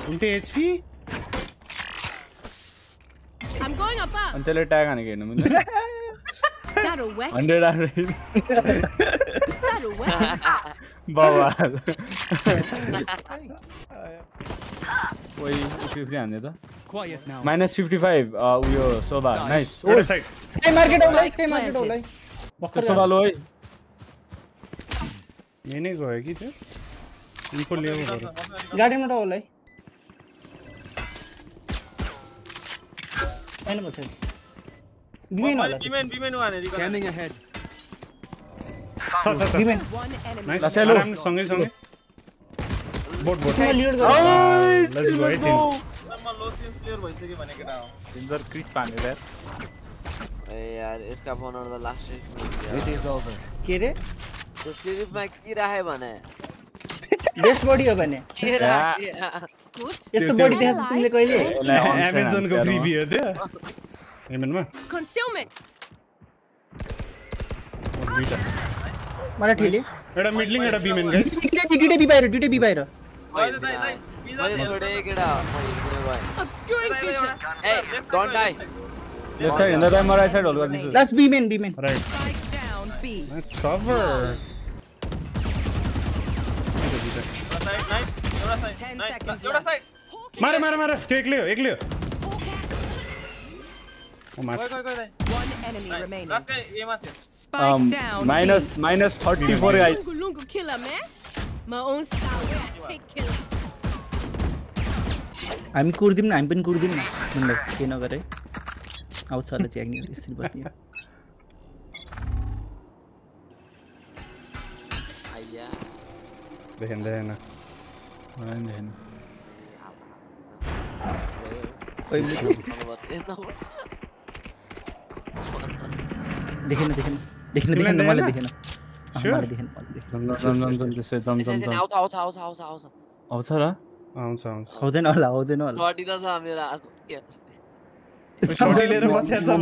उल्टे HP I'm going up. Until it tag again. That'll work. 100 That'll work. Bawal. Wait, 50 आने दो. Quiet now. -55. यो सोभा. Nice. Other side. Sky market होला बक्कर सोभा लो है. ये नहीं गयो कि त्यो इनको लिएको गरे गाडीमा त होला है हैन बछ बिमेन होला बिमेन वाने रिकल Scanning ahead. बिमेन नाइस आराम सँगै बोट लीड गर्छ लेट्स गो 18 म लो सीन्स क्लियर भइसक्यो भने केटा हो डेन्जर क्रिस पाने यार ए यार यसका फोनहरु त लास्ट It is over. के रे त्यो सिरिफमा के राखे भने बेस्ट बडी हो भने के राखे यस्तो बडी देख्छ तिमीले कहिले अमेजन को प्रिभ्यू हो त्यो हेमनमा Concealment. दुईटा मलाई ठेली एउटा मिडलिङ एउटा बिमेन गाइस दुईटै बी बाहिर दाइ मैले छोडे केटा म हिँड्दै गए Obscuring vision. ए don't die This side, in the time right side, all this. Last B main right Spike down B. Nice cover nice एउटा साइड मारे त्यो एक्लै हो ओ मार गयो One enemy remaining. Last guy A माथि Spike down. minus 34 guys. Lungu killer man. My own style. Take killer. हामी कुर्दिम न हामी पनि कुर्दिम न तिमीले के नगरे आउँछ होला च्याग्ने यसरी बस्ने आइया देखेन ओइ देखेन मलाई देखेन मलाई देखेन आउँछ र आउँछ आउँदैन होला बडी त छ मेरो हातको के शॉट लिएर बसेछ भने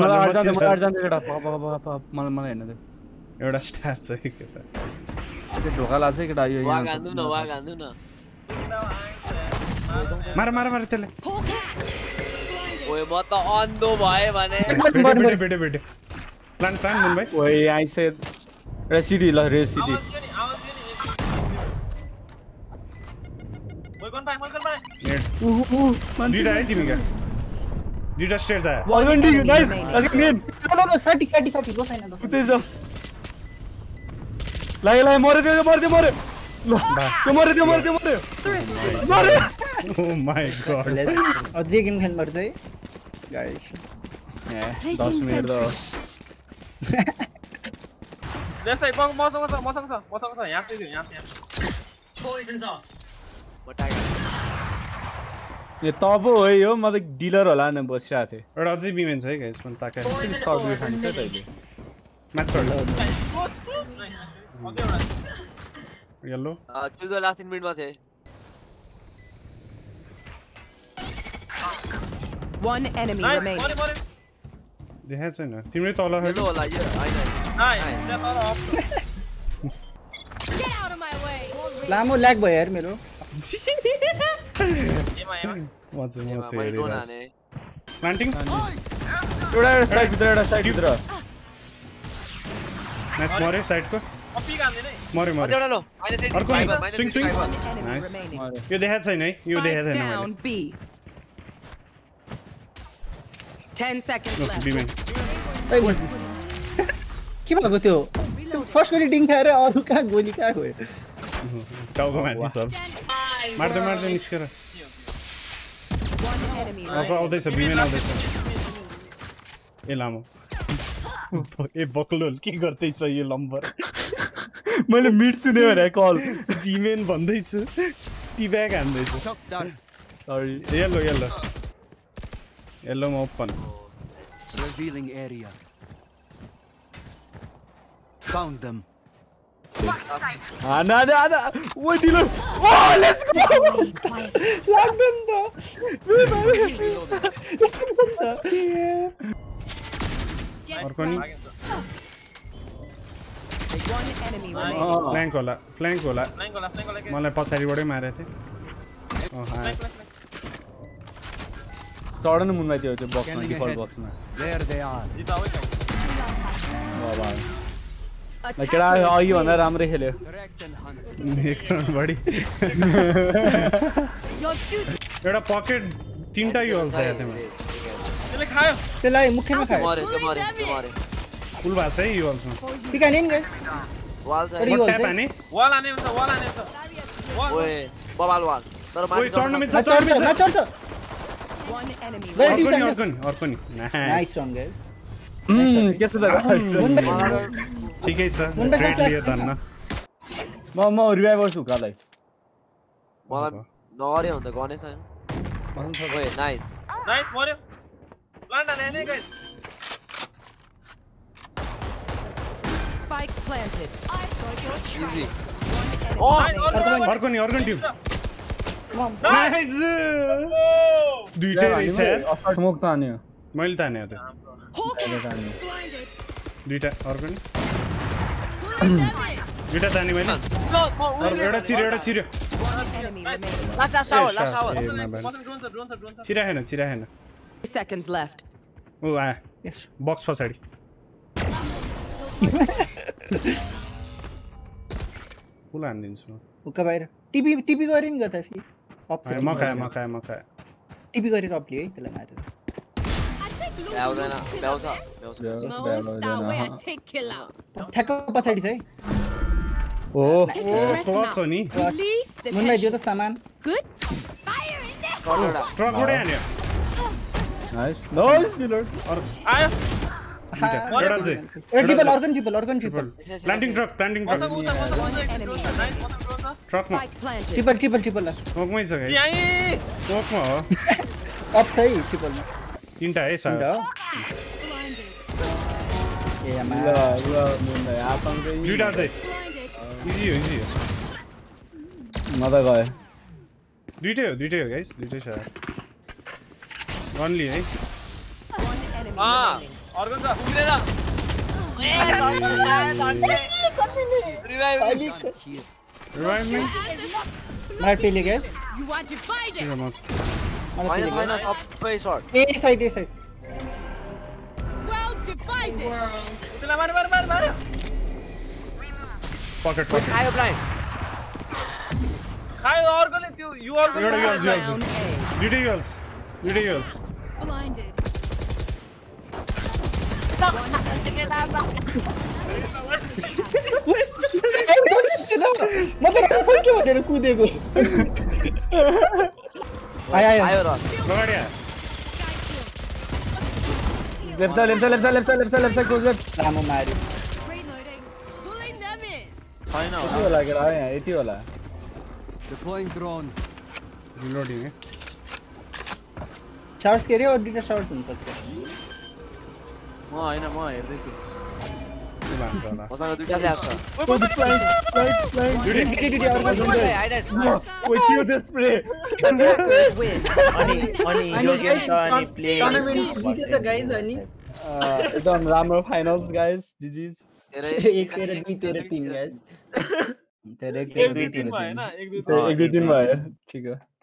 मलाई हेर्न दे एउटा स्टार छ केटा त्यो ढोका लाग्छ केटा यो वाग हान्नु न मार त्यसले ओए म त अन्धो भए भने बेटे प्लान मुन भाइ ओए आई से रेसिडी ल रेसिडी दुईटा है तिमी का दुईटा स्टेयर्स आयो अलरेडी नाइस अगेन लो 60 बसाइन उतै जाऊ लागे मरे ल त्यो मरे ओ माय गॉड अझै गेम खेल्नु पर्छ है गाइस 10 मिनेट दो लेफ्ट साइड मसँग छ यहाँ Poison's off. ये तब हो यो म त डिलर होला न बसिरहेको थिएँ एउटा अझै बिमेन छ है गाइस मैले ताके सर्भिस खान्छ तैले म्याच छोड्ला येलो त्यो त लास्ट मिनेटमा छ One enemy remaining. देखाएको छैन तिम्रो तल हेलो होला यो हैन नाइस त्यहाँ तर अफ Get out of my way. लामो ल्याग भयो यार मेरो एमा म चाहिँ हेरिरहेको प्लान्टिङ एउटा साइड भित्र नाइस मरे साइडको कपी गान्दैन है मरे एउटा लो अर्को स्विङ Enemy नाइस remaining. यो देखाएको छैन है यो देखाएको छैन Down B. 10 seconds left. बिमेन के भएको त्यो फर्स्ट गोली डिङ खाएर अरु कहाँ गोली कहाँ गयो टाउको माथि सब मार्दै निस्केर One enemy अब remaining. आउँदैछ बिमेन आउँदैछ ए लामो ए बक्लोल के गर्दैछ यो लम्बर मैले मिड सुने भने कल बिमेन भन्दैछु टिब्याग हान्दैछु सरी येलो म open Revealing area. Found them. ana wait dealer oh let's go लाग्दैन त अर्को नि One enemy remaining. फ्ल्याङ्क होला मलाई पछाडिबाटै मारेको थिए चढ्न मुनमा त्यो बक्समा डिफल्ट बक्समा There they are. केटा अघि भन्दा राम्रै खेल्यो Direct and hunt. एक राउन्ड बढी एउटा पकेट तीनटा युल्स आयो त्यसमा त्यसले खायो त्यसलाई मुखैमा खायो मारे फुल भएको छ है युल्समा टिका नि गाइस वाल अरे यो ट्याप हाने वाल हाने हुन्छ ओए बबाल वाल तर ओइ माथि चढ्न मिल्छ चढ्छ One enemy. अर्को नि नाइस वन गाइस त्यस्तो त ठिकै छ मुन्बे ग्रेट सक्छ। लियो धन्न म रिभाइभ गर्छु उकालाई मलाई नगरे हुन्छ गने छैन ओए नाइस नाइस मर्यो प्लान्ट हाने नि guys Spike planted. Easy One enemy. अर्को नि ट्युब नाइस दुईटै रहेछ यार स्मोक त हान्यो मैले ताने हो त दुईटा अर्को नि दुईटा ताने मैले एउटा छिर्यो Enemy remaining. लास्ट शावर छिराखेन 3 seconds left. ऊ आयो यस बक्स पछाडि फुल हानिदिन्छु उका बाहिर टिपी गरे नि गता फेरि अप्सन म खाएँ टिपी गरेर अपले है त्यसलाई मारेर भ्याउँदैन भ्याउँछ My own style where I take kill out. ठ्याक्क पछाडि छ है ओ क्लच हो नि Release the मुन्लाई दियो त tension. सामान Good. Fire in there. ट्रकबाटै हान्यो नाइस नाइस डिलर आयो एउटा चाहिँ एउटा टिपल अर्को ट्रिपल प्लान्टिङ ट्रक मसँग उता enemy नाइस मसँग ट्रकमा Spike planted. ट्रिपल स्मोकमै छ गाइस यही स्मोकमा हो अप छ है ट्रिपलमा तीनटा है सर ए आमा दुईटा चाहिँ इजी हो म त गएँ दुईटै हो गाइस दुईटै छ गनली है One enemy Ah. remaining. अर्को छ उग्रेर रिभाइभ रिभाइभ मी मलाई पेले गए You are divided. माइनस सबै short A side Well divided. त्यसलाई मार्यो पकेट खायो ब्लाइन्ड खायो अर्कोले त्यो यु अर्को एउटा युल्स Down A. दुईटै युल्स Blinded. मतलब के भनेर कुदेको आयो आयो र लगाडिया लेफ्ट साइड क्लोज लेफ्ट लामो मार्यो Reloading. Pulling them in. छैन यति होला केटा यहाँ यति होला Deploying drone. रिलोडिङ है शावर्स के अरे और दुईटा शावर्स हुन सक्छ म हैन म हेर्दै छु के भन्छ होला मसँग दुईटा ल्यास छ दुईटा अर्को हाइडेड With you this spray. Attackers win. अनि जित्यो त गाइस अनि एकदम राम्रो फाइनल्स गाइस जिजिज धेरै एक तेरे दुई तेरे तीन गाइस धेरै एक दुई तीन भयो हैन एक दुई एक दुई दिन भयो ठिक हो